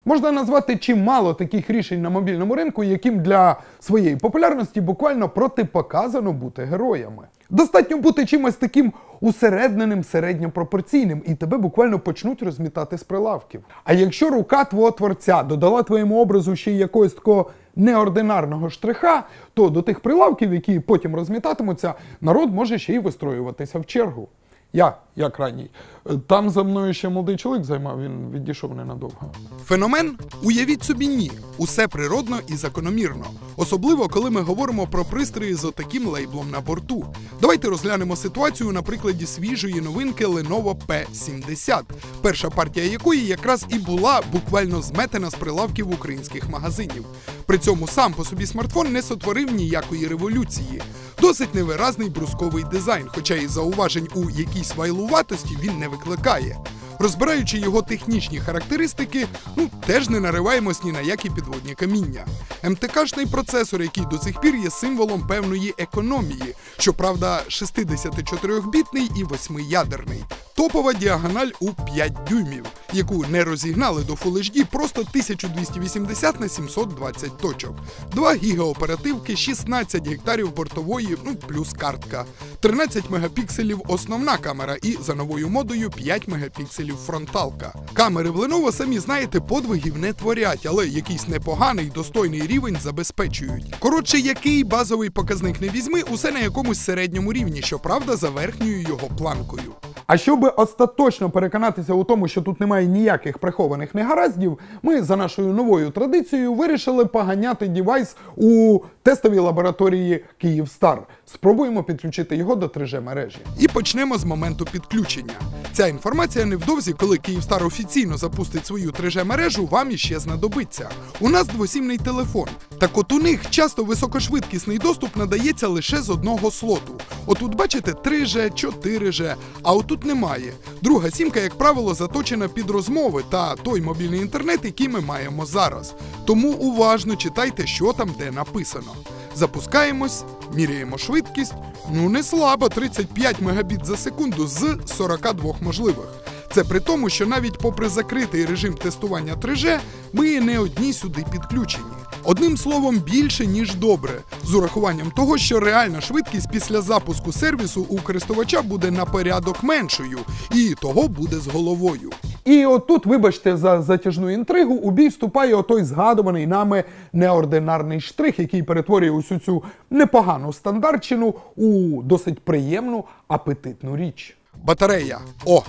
Можна назвати чимало таких рішень на мобільному ринку, яким для своєї популярності буквально протипоказано бути героями. Достатньо бути чимось таким усередненим, середньопропорційним, і тебе буквально почнуть розмітати з прилавків. А якщо рука твого творця додала твоєму образу ще й якогось такого неординарного штриха, то до тих прилавків, які потім розмітатимуться, народ може ще й вистроюватися в чергу. Я крайній. Там за мною ще молодий чоловік займав, він відійшов ненадовго. Феномен? Уявіть собі, ні. Усе природно і закономірно. Особливо, коли ми говоримо про пристрої з отаким лейблом на борту. Давайте розглянемо ситуацію на прикладі свіжої новинки Lenovo P70, перша партія якої якраз і була буквально зметена з прилавків українських магазинів. При цьому сам по собі смартфон не сотворив ніякої революції. Досить невиразний брусковий дизайн, хоча і зауважень у якійсь вайлуватості він не викликає. Розбираючи його технічні характеристики, теж не нариваємось ні на які підводні каміння. МТК-шний процесор, який до сих пір є символом певної економії, щоправда 64-бітний і 8-ядерний. Топова діагональ у 5 дюймів, яку не розігнали до Full HD, просто 1280 на 720 точок. 2 ГБ оперативки, 16 гектарів бортової, плюс картка. 13 мегапікселів основна камера і за новою модою 5 мегапікселів фронталка. Камери в Lenovo, самі знаєте, подвигів не творять, але якийсь непоганий, достойний рівень забезпечують. Коротше, який базовий показник не візьми, усе на якомусь середньому рівні, щоправда, за верхньою його планкою. А щоб остаточно переконатися у тому, що тут немає ніяких прихованих негараздів, ми за нашою новою традицією вирішили поганяти девайс у тестовій лабораторії Kyivstar. Спробуємо підключити його до 3G мережі. І почнемо з моменту підключення. Ця інформація невдовзі, коли Kyivstar офіційно запустить свою 3G мережу, вам іще знадобиться. У нас двосімний телефон. Так от у них часто високошвидкісний доступ надається лише з одного слоту. Отут бачите 3G, 4G, а отут немає. Друга сімка, як правило, заточена під розмови та той мобільний інтернет, який ми маємо зараз. Тому уважно читайте, що там де написано. Запускаємось, міряємо швидкість. Не слабо, 35 Мбіт за секунду з 42 можливих. Це при тому, що навіть попри закритий режим тестування 3G, ми не одні сюди підключені. Одним словом, більше, ніж добре. З урахуванням того, що реальна швидкість після запуску сервісу у користувача буде на порядок меншою, і того буде з головою. І отут, вибачте за затяжну інтригу, у бій вступає отой згадуваний нами неординарний штрих, який перетворює усю цю непогану стандартчину у досить приємну, апетитну річ. Батарея.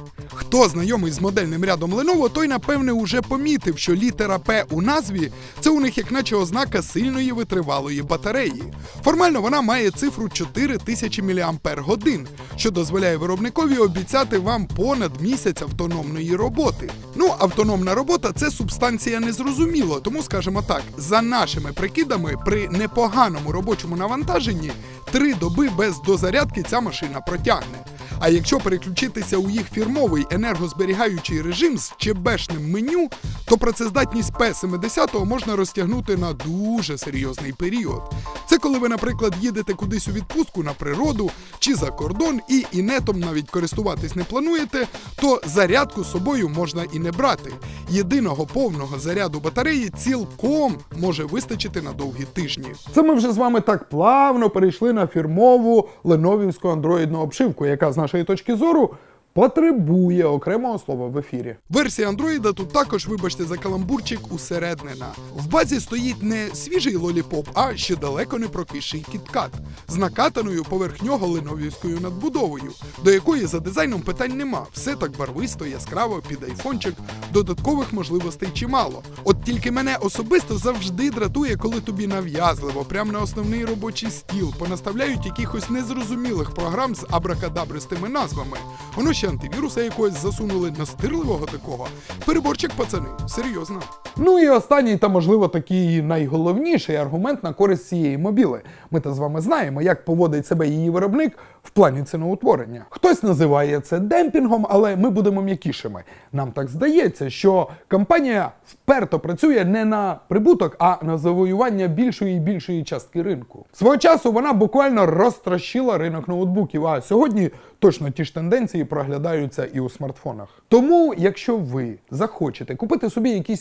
Хто знайомий з модельним рядом Lenovo, той напевне уже помітив, що літера P у назві – це у них як наче ознака сильної витривалої батареї. Формально вона має цифру 4000 мАч, що дозволяє виробникові обіцяти вам понад місяць автономної роботи. Автономна робота – це субстанція незрозуміло, тому скажемо так, за нашими прикидами, при непоганому робочому навантаженні 3 доби без дозарядки ця машина протягне. А якщо переключитися у їх фірмовий енергозберігаючий режим з ЧБшним меню, то працездатність P70 можна розтягнути на дуже серйозний період. Це коли ви, наприклад, їдете кудись у відпустку на природу чи за кордон і інетом навіть користуватись не плануєте, то зарядку з собою можна і не брати. Єдиного повного заряду батареї цілком може вистачити на довгі тижні. Це ми вже з вами так плавно перейшли на фірмову леновівську андроїдну обшивку, яка з нашої точки зору потребує окремого слова в ефірі. Версія Android тут також, вибачте за каламбурчик, усереднена. В базі стоїть не свіжий лоліпоп, а ще далеко не прокисший кіткат. З накатаною поверх нього леновівською надбудовою, до якої за дизайном питань нема. Все так барвисто, яскраво, під айфончик, додаткових можливостей чимало. От тільки мене особисто завжди дратує, коли тобі нав'язливо, прямо на основний робочий стіл, понаставляють якихось незрозумілих програм з абракадабристими назвами. Воно ще антивіруса якогось засунули, настирливого такого. Переборчик, пацани, серйозно. І останній та, можливо, такий найголовніший аргумент на користь цієї мобіли. Ми-то з вами знаємо, як поводить себе її виробник в плані ціноутворення. Хтось називає це демпінгом, але ми будемо м'якішими. Нам так здається, що компанія вперто працює не на прибуток, а на завоювання більшої і більшої частки ринку. Свого часу вона буквально розтрощила ринок ноутбуків, а сьогодні точно ті ж тенденції проглядаються і у смартфонах. Тому, якщо ви захочете купити собі якийсь інший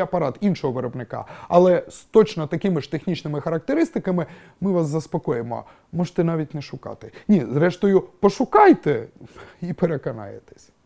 апарат іншого виробника, але з точно такими ж технічними характеристиками ми вас заспокоїмо. Можете навіть не шукати. Ні, зрештою, пошукайте і переконаєтесь.